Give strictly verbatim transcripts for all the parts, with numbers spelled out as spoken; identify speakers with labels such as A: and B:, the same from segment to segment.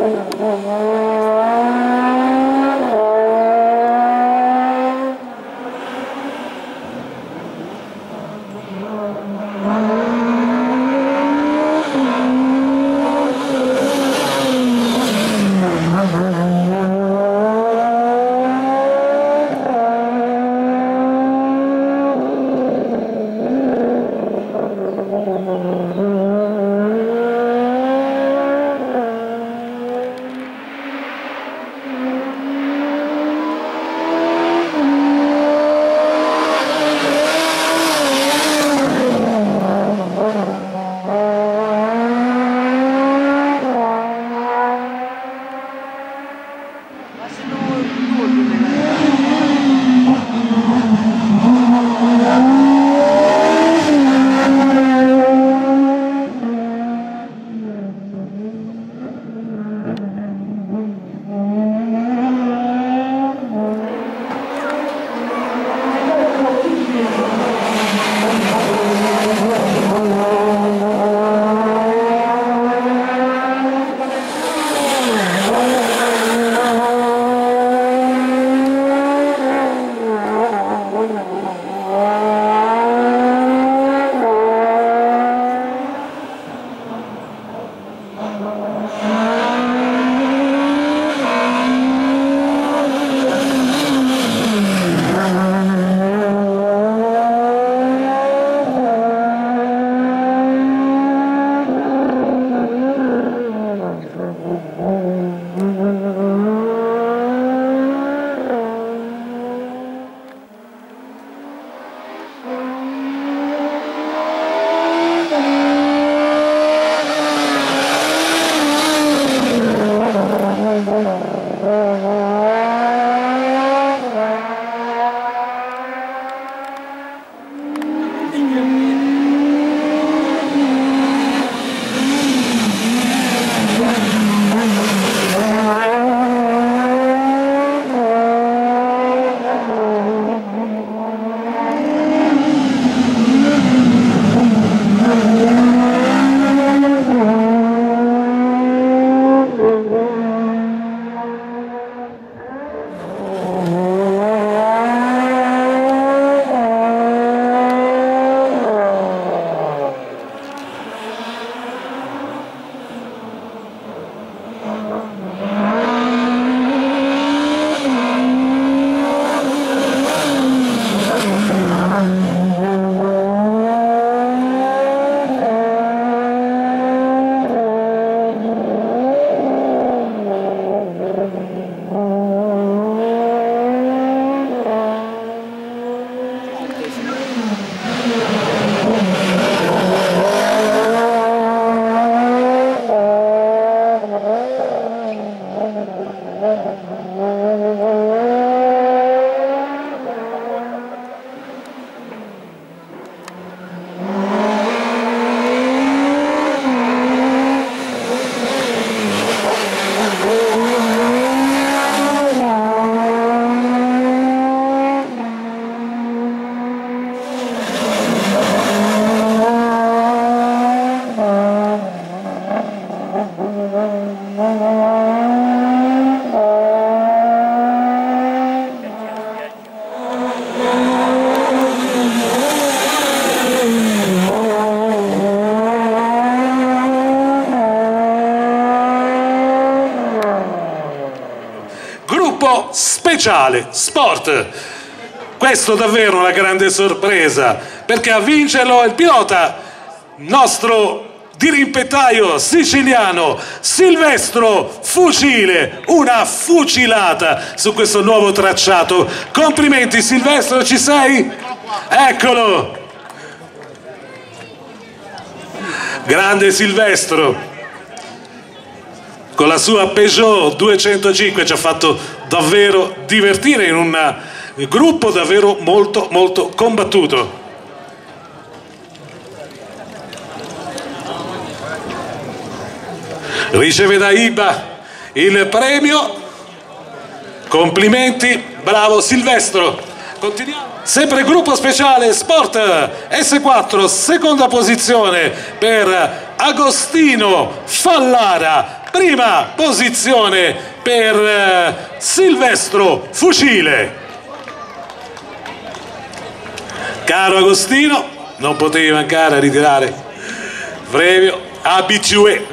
A: Speciale Sport. Questo davvero una grande sorpresa, perché a vincerlo è il pilota nostro dirimpettaio siciliano Silvestro Fucile. Una fucilata su questo nuovo tracciato. Complimenti Silvestro, ci sei? Eccolo, grande Silvestro, con la sua Peugeot duecentocinque ci ha fatto davvero divertire in un gruppo davvero molto molto combattuto. Riceve da I B A il premio. Complimenti, bravo Silvestro. Continuiamo. Sempre gruppo speciale Sport S quattro, seconda posizione per Agostino Fallara. prima posizione per eh, Silvestro Fucile. Caro Agostino, non potevi mancare a ritirare premio abitué.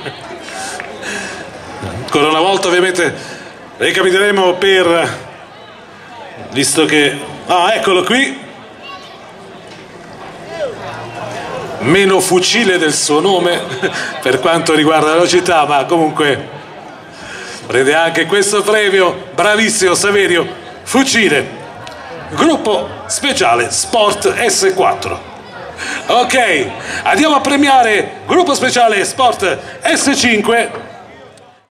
A: Ancora una volta ovviamente recapiteremo per, visto che, ah, eccolo qui, meno Fucile del suo nome per quanto riguarda la velocità, ma comunque prende anche questo premio. Bravissimo Saverio Fucile, gruppo speciale Sport S quattro. Ok, andiamo a premiare gruppo speciale Sport S cinque.